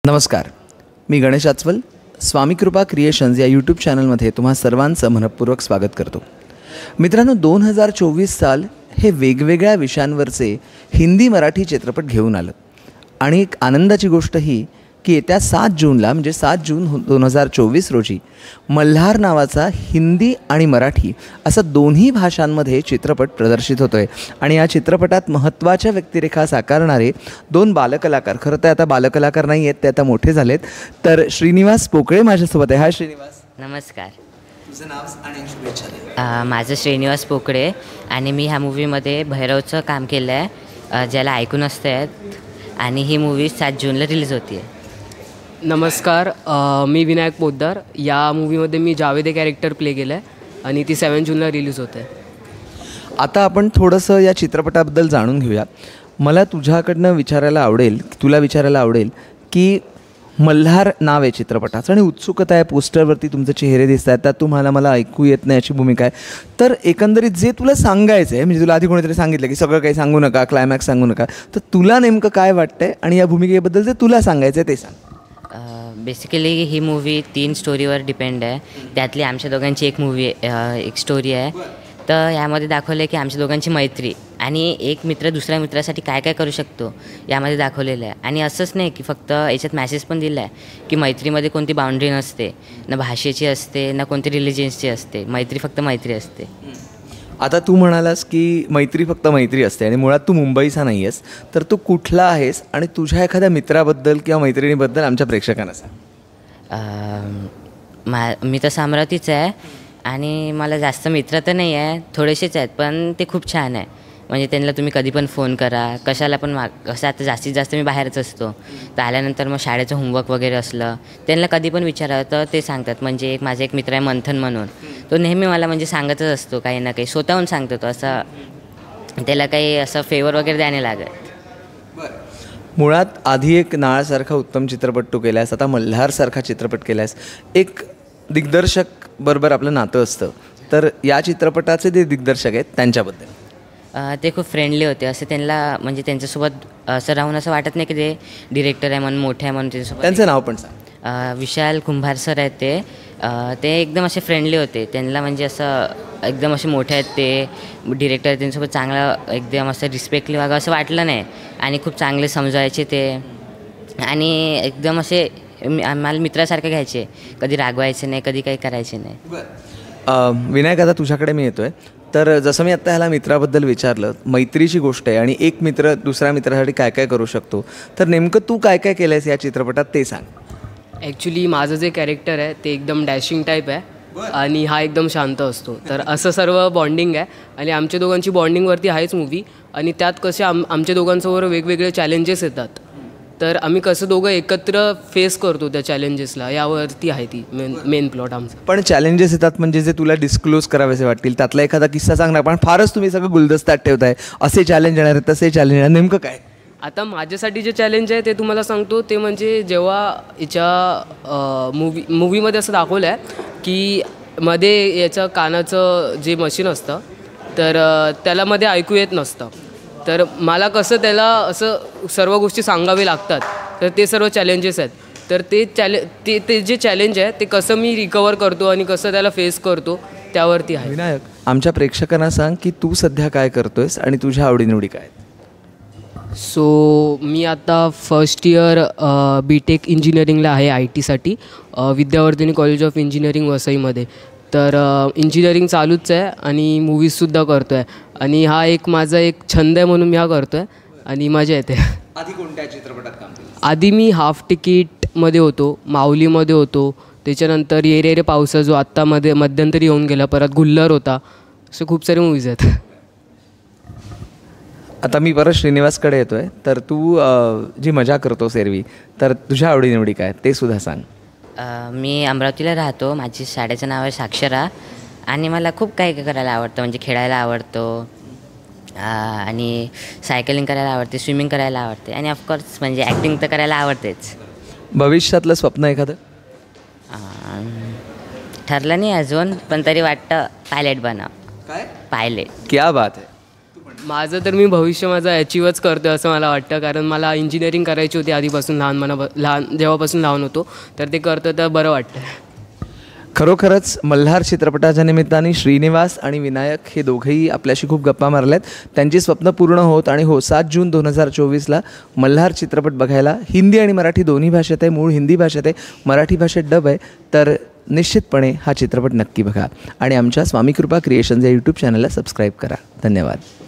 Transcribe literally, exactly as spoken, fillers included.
नमस्कार, मी गणेश आचवल. स्वामी कृपा क्रिएशन्स या यूट्यूब चॅनलमध्ये तुम्हा सर्वांचं मनपूर्वक स्वागत करतो. मित्रांनो, दोन हजार चोवीस साल हे वेगवेगळ्या विषयांवरचे हिंदी मराठी चित्रपट घेऊन आलं आणि एक आनंदाची गोष्ट ही की येत्या सात जूनला म्हणजे सात जून दोन हजार चोवीस रोजी मल्हार नावाचा हिंदी आणि मराठी असा दोन्ही भाषांमध्ये चित्रपट प्रदर्शित होतो आहे. आणि या चित्रपटात महत्त्वाच्या व्यक्तिरेखा साकारणारे दोन बालकलाकार, खरं तर आता बालकलाकार नाही आहेत, ते आता मोठे झालेत. तर श्रीनिवास पोकळे माझ्यासोबत आहे. हाय श्रीनिवास. नमस्कार. तुझं नाव आणि शुभेच्छा. अ, माझं श्रीनिवास पोकळे आणि मी ह्या मूवीमध्ये भैरवचं काम केलं आहे, ज्याला ऐकून असतं. आणि ही मूवी सात जूनला रिलीज होती आहे. नमस्कार, अ, मी विनायक पोद्दार. या मूवीमध्ये मी जावेद हे कॅरेक्टर प्ले केलं आहे आणि ती सेवन जूनला रिलीज होते आहे. आता आपण थोडंसं या चित्रपटाबद्दल जाणून घेऊया. मला तुझ्याकडनं विचारायला आवडेल तुला विचारायला आवडेल की मल्हार नाव आहे चित्रपटाचं आणि उत्सुकता आहे. पोस्टरवरती तुमचे चेहरे दिसत आहेत, त्यात तुम्हाला मला ऐकू येत नाही अशी भूमिका आहे. तर एकंदरीत जे तुला सांगायचं आहे, म्हणजे तुला आधी कोणीतरी सांगितलं की सगळं काही सांगू नका, क्लायमॅक्स सांगू नका, तर तुला नेमकं काय वाटतं आहे आणि या भूमिकेबद्दल जे तुला सांगायचं आहे ते सांग. बेसिकली ही मूवी तीन स्टोरीवर डिपेंड आहे. त्यातली आमच्या दोघांची एक मूवी एक स्टोरी आहे. तर यामध्ये दाखवलं आहे की आमच्या दोघांची मैत्री आणि एक मित्र दुसऱ्या मित्रासाठी काय काय करू शकतो यामध्ये दाखवलेलं आहे. आणि असंच नाही की फक्त याच्यात मॅसेज पण दिला आहे की मैत्रीमध्ये कोणती बाउंड्री नसते, ना भाषेची असते, ना कोणती रिलिजन्सची असते. मैत्री फक्त मैत्री असते. आता तू म्हणालास की मैत्री फक्त मैत्री असते आणि मुळात तू मुंबईचा नाही आहेस, तर तू कुठला आहेस आणि तुझ्या एखाद्या मित्राबद्दल किंवा मैत्रिणीबद्दल आमच्या प्रेक्षकांना सांग. मा मी तसं अमरावतीचं आहे आणि मला जास्त मित्र तर नाही आहे, थोडेसेच आहेत, पण ते खूप छान आहे. म्हणजे त्यांना तुम्ही कधी पण फोन करा, कशाला पण माग. कसं आता जास्तीत जास्त मी बाहेरच असतो, तर आल्यानंतर मग शाळेचं होमवर्क वगैरे असलं त्यांना कधी पण विचारावं तर ते सांगतात. म्हणजे एक माझा एक मित्र आहे मंथन म्हणून, तो नेहमी मला म्हणजे सांगतच असतो काही ना काही, स्वतःहून सांगतो तो. असं त्याला काही असं फेवर वगैरे द्यायला लागत. मुळात आधी एक नाळसारखा उत्तम चित्रपट तू केलास, आता मल्हारसारखा चित्रपट केलास. एक दिग्दर्शक बरोबर आपलं नातं असतं, तर या चित्रपटाचे जे दिग्दर्शक आहेत त्यांच्याबद्दल. ते खूप फ्रेंडली होते. असं त्यांना म्हणजे त्यांच्यासोबत असं राहून असं वाटत नाही की ते डिरेक्टर आहे म्हणून, मोठे आहे म्हणून. त्यांच्यासोबत त्यांचं नाव पण सांग. विशाल कुंभार सर आहेत ते. ते एकदम असे फ्रेंडली होते. त्यांना म्हणजे असं एकदम असे मोठे आहेत ते डिरेक्टर, त्यांच्यासोबत चांगलं एकदम असं रिस्पेक्टली वागा असं वाटलं नाही. आणि खूप चांगले समजायचे ते आणि एकदम असे आम्हाला मित्रासारखे घ्यायचे, कधी रागवायचे नाही, कधी काही करायचे नाही. विनायक, आता तुझ्याकडे मी येतो आहे. तर जसं मी आत्ता ह्याला मित्राबद्दल विचारलं, मैत्रीची गोष्ट आहे आणि एक मित्र दुसऱ्या मित्रासाठी काय काय करू शकतो, तर नेमकं तू काय काय केलं आहेस या चित्रपटात ते सांग. ॲक्च्युली माझं जे कॅरेक्टर आहे ते एकदम डॅशिंग टाईप आहे आणि हा एकदम शांत असतो. तर असं सर्व बॉन्डिंग आहे आणि आमच्या दोघांची बॉन्डिंगवरती आहेच मूवी. आणि त्यात कसे आम आमच्या दोघांसमोर वेगवेगळे चॅलेंजेस येतात, तर आम्ही कसं दोघं एकत्र फेस करतो त्या चॅलेंजेसला, यावरती आहे ती मेन मेन प्लॉट आमचा. पण चॅलेंजेस येतात म्हणजे जे तुला डिस्क्लोज करावेसे वाटतील त्यातला एखादा किस्सा सांगणार. पण फारच तुम्ही सगळं गुलदस्त्यात ठेवताय, असे चॅलेंज येणार आहेत, तसे चॅलेंज येणार, नेमकं काय? आता माझ्यासाठी जे चॅलेंज आहे ते तुम्हाला सांगतो. ते म्हणजे जेव्हा याच्या मूवी मूवीमध्ये असं दाखवलं आहे की मध्ये याचं कानाचं जे मशीन असतं तर त्याला मध्ये ऐकू येत नसतं. तर मला कसं त्याला असं सर्व गोष्टी सांगावे लागतात, तर ते सर्व चॅलेंजेस आहेत. तर ते चॅले ते ते जे चॅलेंज आहे ते कसं मी रिकवर करतो आणि कसं त्याला फेस करतो त्यावरती आहे. विनायक, आमच्या प्रेक्षकांना सांग की तू सध्या काय करतोयस आणि तुझ्या आवडीनिवडी काय? सो मी आता फर्स्ट इयर बी टेक इंजिनिअरिंगला आहे आय टीसाठी, विद्यावर्धिनी कॉलेज ऑफ इंजिनिअरिंग वसईमध्ये. तर इंजिनिअरिंग चालूच आहे आणि मूवीजसुद्धा करतो आहे आणि हा एक माझा एक छंद आहे म्हणून मी हा करतो आहे आणि मजा येते. आधी कोणत्या चित्रपटात काम केलं? आधी मी हाफ तिकीटमध्ये होतो, माऊलीमध्ये होतो, त्याच्यानंतर ये रे रे पावसा जो आत्तामध्ये मध्यंतरी येऊन गेला, परत गुल्लर होता. असे खूप सारे मूवीज आहेत. आता मी परत श्रीनिवासकडे येतो आहे. तर तू जी मजा करतोस एरवी, तर तुझ्या आवडीनिवडी काय ते सुद्धा सांग. मी अमरावतीला राहतो. माझी शाळेचं नाव आहे साक्षरा आणि मला खूप काही काही करायला आवडतं. म्हणजे खेळायला आवडतो आणि सायकलिंग करायला आवडते, स्विमिंग करायला आवडते आणि ऑफकोर्स म्हणजे ॲक्टिंग तर करायला आवडतेच. भविष्यातलं स्वप्न एखादं? ठरलं नाही अजून, पण तरी वाटतं पायलट बनाव. काय? पायलट. क्या बात आहे. माझं तर मी भविष्य माझं अचीवच करतो असं मला वाटतं, कारण मला इंजिनिअरिंग करायची होती आधीपासून, लहानपणा लहान जेव्हापासून लहान होतो, तर ते करतं तर बरं वाटतं. खरोखरच मल्हार चित्रपटाच्या निमित्ताने श्रीनिवास आणि विनायक हे दोघेही आपल्याशी खूप गप्पा मारल्यात. त्यांची स्वप्न पूर्ण होत आणि हो सात जून दोन हजार चोवीसला मल्हार चित्रपट बघायला हिंदी आणि मराठी दोन्ही भाषेत आहे. मूळ हिंदी भाषेत आहे, मराठी भाषेत डब आहे. तर निश्चितपणे हा चित्रपट नक्की बघा आणि आमच्या स्वामी कृपा क्रिएशन्स या यूट्यूब चॅनलला सबस्क्राईब करा. धन्यवाद.